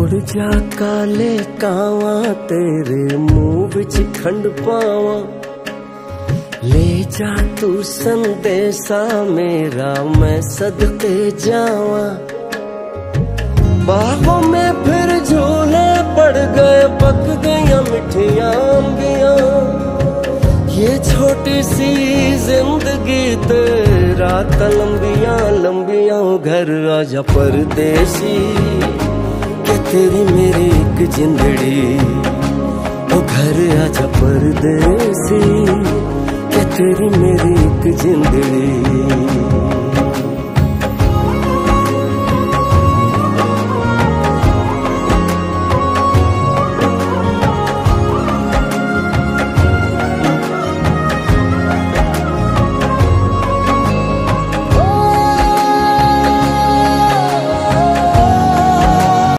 मुड़ जा काले कावा तेरे मुंह विच खंड पावा, ले जा तू संदेशा मेरा मैं सदके जावा। बाहों में फिर झूले पड़ गए, पक गया मिठिया अंबियां, ये छोटी सी जिंदगी तेरा लंबियां लंबियां। घर आजा परदेसी के तेरी मेरी एक जिंदड़ी, ओ घर आजा परदेसी के तेरी मेरी एक जिंदड़ी।